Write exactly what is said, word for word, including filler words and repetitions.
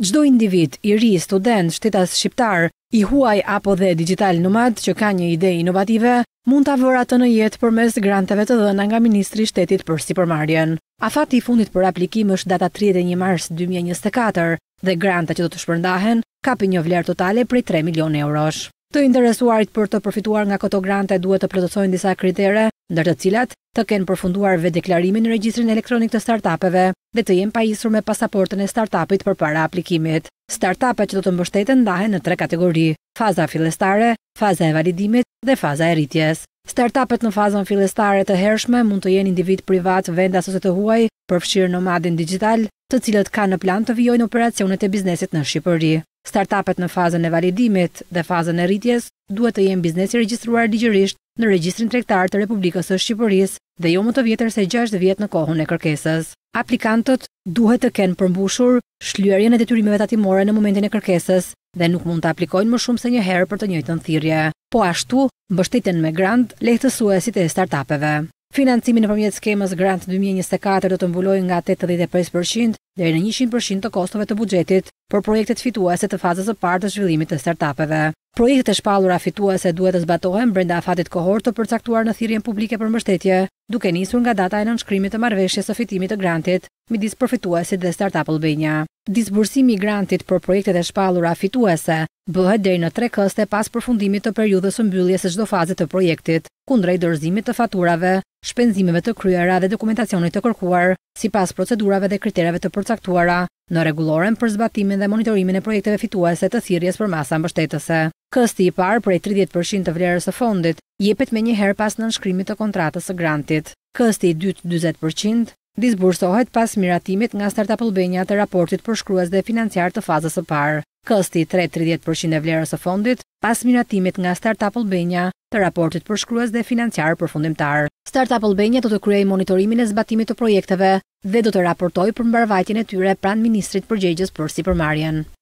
Çdo individ, i ri, student, shtetas shqiptar, i huaj apo dhe dixhital nomad që ka një ide inovative, mund ta vërë atë në jetë përmes granteve të dhëna nga Ministri i Shtetit për Sipërmarrjen. Afati i fundit për aplikim është data tridhjetë e një mars dy mijë e njëzet e katër dhe grantet që do të shpërndahen kapin një vlerë totale prej tre milionë eurosh. Të interesuarit për të përfituar nga këto grante duhet të plotësojnë disa kritere, ndër të cilat të kenë përfunduar vedeklarimin në regjistrin elektronik të startupeve dhe të jenë pajisur me pasaportën e startupit përpara aplikimit. Startupet që do të mbështeten ndahen në tre kategori: faza fillestare, faza e validimit dhe faza e rritjes. Startupet në fazën fillestare të hershme mund të jenë individ privat, vendas ose të huaj, përfshirë nomadin dixhital, të cilët kanë në plan të vijojnë operacionet e biznesit në Shqipëri. Startupet në fazën e validimit dhe fazën e rritjes duhet të jenë biznesi regjistruar ligjërisht në regjistrin tregtar të Republikës së Shqipërisë dhe jo më të vjetër se gjashtë vjet në kohën e kërkesës. Aplikantët duhet të kenë përmbushur shlyerjen e detyrimeve tatimore në momentin e kërkesës dhe nuk mund të aplikojnë më shumë se një herë për të njëjtën thirrje. Po ashtu, mbështeten me grant lehtësuesit e startupeve. Financimi nëpërmjet skemës Grant dy mijë e njëzet e katër do të mbulojë nga tetëdhjetë e pesë përqind deri në njëqind përqind të kostove të buxhetit për projektet fituese të fazës së parë të zhvillimit të startupeve. Projektet e shpallura fituese duhet të zbatohen brenda afatit kohor të përcaktuar në thirrjen publike për mbështetje, duke nisur nga data e nënshkrimit të marrëveshjes së fitimit të grantit midis përfituesit dhe Stratup-et. Disbursimi i grantit për projektet e shpallura fituese bëhet deri në tre këste pas përfundimit të periudhës së mbylljes së çdo faze të projektit, kundrejt dorëzimit të faturave, shpenzimeve të kryera dhe dokumentacionit të kërkuar, sipas procedurave dhe kritereve të përcaktuara në rregulloren për zbatimin dhe monitorimin e projekteve fituese të thirrjes për masa mbështetëse. Kësti i parë prej tridhjetë përqind të vlerës së fondit jepet menjëherë pas nënshkrimit të kontratës së grantit. Kësti i dytë dyzet përqind disbursohet pas miratimit nga Stratup-et të raportit përshkrues dhe financiar të fazës së parë. Kësti i tretë tridhjetë përqind e vlerës së fondit pas miratimit nga Stratup-et të raportit përshkrues dhe financiar përfundimtar. Stratup-et do të kryejë monitorimin e zbatimit të projekteve dhe do të raportojë për mbarvajtjen e tyre pranë Ministrit përgjegjës për Sipërmarrjen.